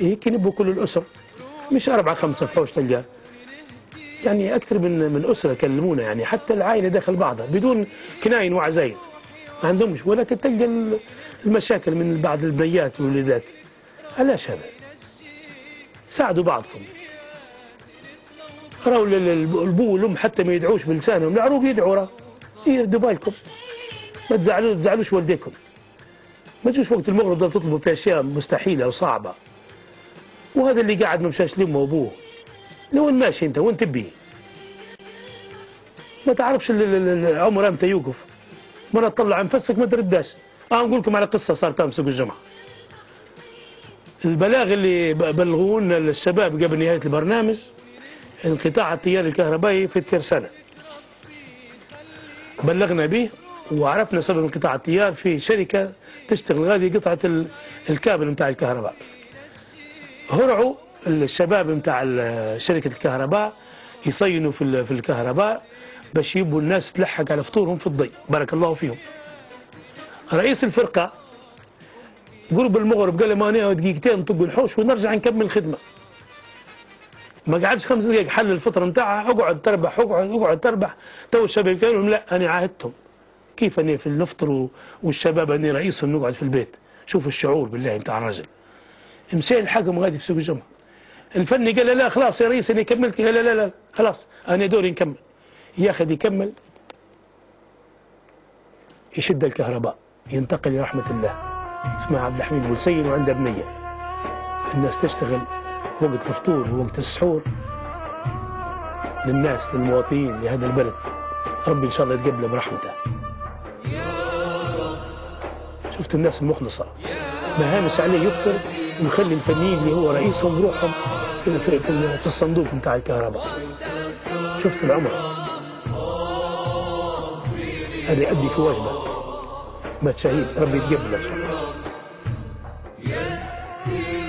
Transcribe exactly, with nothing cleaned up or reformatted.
هيك نبوا كل الاسر، مش اربعه خمسه في حوش تلقاه، يعني اكثر من من اسره كلمونا، يعني حتى العائله داخل بعضها بدون كناين وعزايم ما عندهمش، ولكن تلقى المشاكل من بعض البنيات والوليدات. علاش هذا؟ ساعدوا بعضكم، راهو البو والام حتى ما يدعوش بلسانهم، العروق يدعوا، راه يردوا بالكم، ما تزعلوش تزعلوش والديكم، ما تجوش وقت المغرب تطلبوا في اشياء مستحيله وصعبه. وهذا اللي قاعد ما مشاش لامه وابوه، لوين ماشي انت؟ وين تبي؟ ما تعرفش العمر امتى يوقف، مرة تطلع انفسك ما ترداش. اه نقول لكم على قصه صارت امس يوم الجمعه. البلاغ اللي بلغوه لنا الشباب قبل نهايه البرنامج انقطاع التيار الكهربائي في الترسانه. بلغنا به وعرفنا سبب انقطاع التيار في شركه تشتغل غادي قطعه الكابل نتاع الكهرباء. هرعوا الشباب نتاع شركه الكهرباء يصينوا في في الكهرباء باش يبوا الناس تلحق على فطورهم في الضي، بارك الله فيهم. رئيس الفرقه قرب المغرب قال لي انا دقيقتين نطق الحوش ونرجع نكمل الخدمه. ما قعدش خمس دقائق حل الفطره نتاعها، اقعد تربح اقعد اقعد تربح. تو الشباب قالوا لهم لا انا عاهدتهم، كيف اني في نفطر والشباب اني رئيسهم نقعد في البيت. شوف الشعور بالله نتاع الراجل. مشى الحكم غادي في سوق الجمعه. الفني قال له لا خلاص يا رئيس انا كملت، قال لا لا لا خلاص انا دوري نكمل. ياخذ يكمل، يشد الكهرباء، ينتقل لرحمه الله. اسمها عبد الحميد بولسين وعنده بنيه. الناس تشتغل وقت الفطور ووقت السحور للناس للمواطنين لهذا البلد. ربي ان شاء الله يتقبله برحمته. شفت الناس المخلصه ما هامش عليه يفطر ويخلي الفنيين اللي هو رئيسهم بروحهم في, في, في, في الصندوق نتاع الكهرباء. شفت العمر هذا يؤدي في واجبه، مات شهيد، ربي يتقبله ان شاء الله.